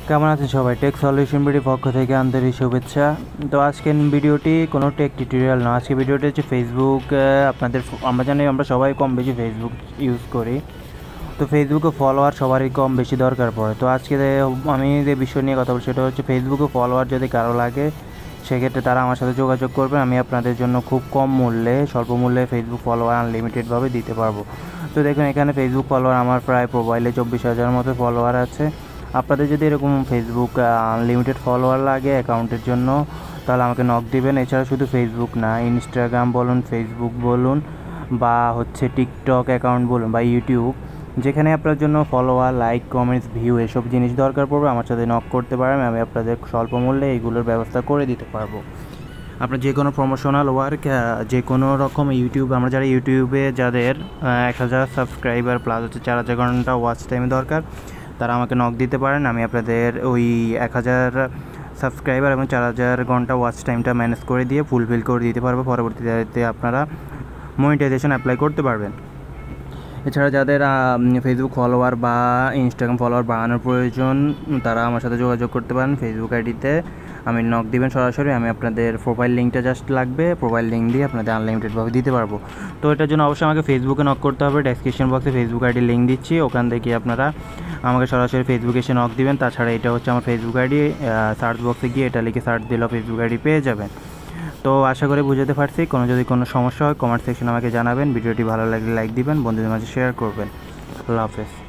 কেমন আছেন সবাই? টেক সলিউশন ভিডিওর পক্ষ থেকে আন্তরিক শুভেচ্ছা। তো আজকের ভিডিওটি কোনো টেক টিউটোরিয়াল না, আজকে ভিডিওটি হচ্ছে ফেসবুক। আমরা জানি আমরা সবাই কম বেশি ফেসবুক ইউজ করি, তো ফেসবুকে ফলোয়ার সবারই কম বেশি দরকার পড়ে। তো আজকে আমি যে বিষয় নিয়ে কথা বলছি সেটা হচ্ছে ফেসবুকে ফলোয়ার যদি কারো লাগে সেক্ষেত্রে তারা আমার সাথে যোগাযোগ করবেন। আমি আপনাদের জন্য খুব কম মূল্যে, স্বল্প মূল্যে ফেসবুক ফলোয়ার আনলিমিটেডভাবে দিতে পারবো। তো দেখুন এখানে ফেসবুক ফলোয়ার আমার প্রায় প্রোফাইলে 24,000 মতো ফলোয়ার আছে। আপনাদের যদি এরকম ফেসবুক আনলিমিটেড ফলোয়ার লাগে অ্যাকাউন্টের জন্য তাহলে আমাকে নক দিবেন। এছাড়া শুধু ফেসবুক না, ইনস্টাগ্রাম বলুন, ফেসবুক বলুন, বা হচ্ছে টিকটক অ্যাকাউন্ট বলুন, বা ইউটিউব, যেখানে আপনার জন্য ফলোয়ার, লাইক, কমেন্টস, ভিউ এসব জিনিস দরকার পড়বে আমার সাথে নক করতে পারেন। আমি আপনাদের স্বল্প মূল্যে এইগুলোর ব্যবস্থা করে দিতে পারবো। আপনার যে কোনো প্রমোশনাল ওয়ার্ক, যে কোনো রকম আমরা যারা ইউটিউবে যাদের 1000 সাবস্ক্রাইবার প্লাস হচ্ছে 4000 ঘন্টা ওয়াচ টাইম দরকার তারা আমাকে নক দিতে পারেন। আমি আপনাদের ওই 1000 সাবস্ক্রাইবার এবং 4000 ঘন্টা ওয়াচ টাইমটা ম্যানেজ করে দিয়ে ফুলফিল করে দিতে পারবো। পরবর্তীতে আপনারা মনিটাইজেশন অ্যাপ্লাই করতে পারবেন। এছাড়া যাদের ফেসবুক ফলোয়ার বা ইনস্টাগ্রাম ফলোয়ার বাড়ানোর প্রয়োজন তারা আমার সাথে যোগাযোগ করতে পারেন। ফেসবুক আইডিতে আমি নক দিবেন সরাসরি, আমি আপনাদের প্রোফাইল লিঙ্কটা জাস্ট লাগবে, প্রোফাইল লিঙ্ক দিয়ে আপনাদের আনলিমিটেডভাবে দিতে পারবো। তো এটার জন্য অবশ্যই আমাকে ফেসবুকে নক করতে হবে। ডেসক্রিপশন বক্সে ফেসবুক আইডির লিঙ্ক দিচ্ছি, ওখান থেকে আপনারা আমাকে সরাসরি ফেসবুকে এসে নক দিবেন। তাছাড়া এটা হচ্ছে আমার ফেসবুক আইডি, সার্চ বক্সে গিয়ে এটা লিখে সার্চ দিলেও ফেসবুক আইডি পেয়ে যাবেন। তো আশা করি বুঝতে পারছি। যদি কোনো সমস্যা হয় কমেন্ট সেকশনে আমাকে জানাবেন। ভিডিওটি ভালো লাগলে লাইক দিবেন, বন্ধুদের মাঝে শেয়ার করবেন। আল্লাহ হাফেজ।